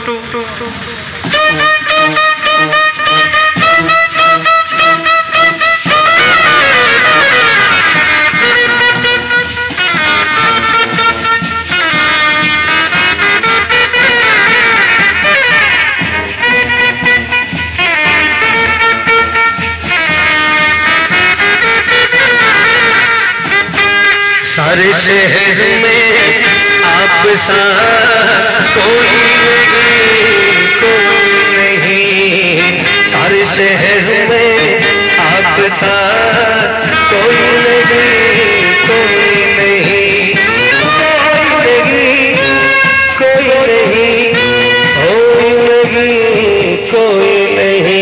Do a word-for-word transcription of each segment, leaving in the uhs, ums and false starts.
सारे शहर में आप सा कोई नहीं, कोई नहीं। सारे शहर में आप सा कोई नहीं, कोई नहीं, कोई नहीं, कोई नहीं, कोई नहीं, कोई नहीं।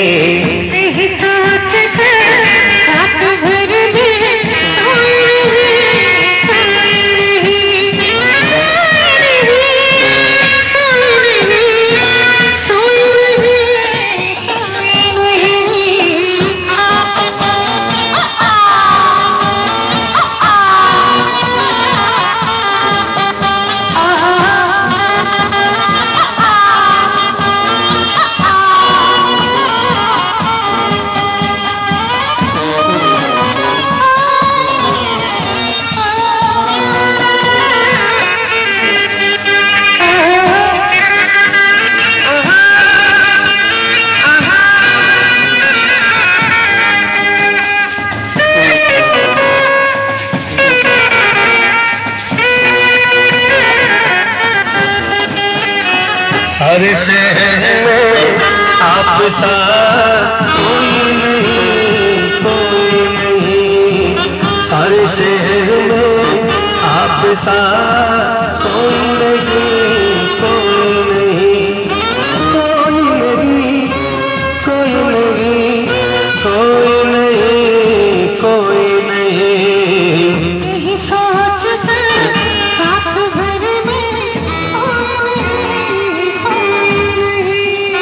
हर शहर में आप सा कोई नहीं, कोई नहीं। सारे शहर में आप सा कोई नहीं, कोई नहीं, कोई नहीं, कोई नहीं, कोई नहीं, कोई नहीं। यही सोच कर रात भर में सोई नहीं, सोई नहीं।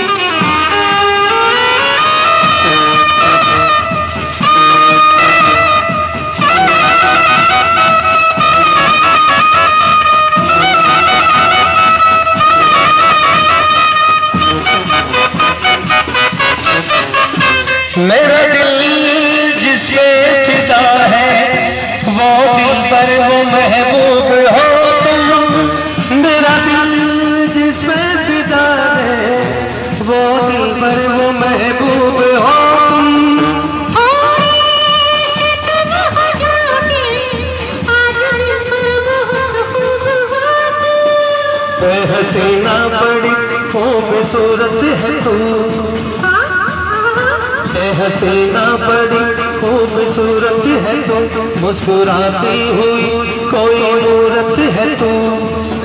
मेरा दिल जिसमें फिदा है वो दिल पर वो महबूब हो तुम। मेरा दिल जिसमें फिदा है वो दिल पर वो महबूब हो तुम। हसीना बड़ी खूबसूरत है तू, हसीना बड़ी खूबसूरत है तू, मुस्कुराती हुई कोई मूरत है तू।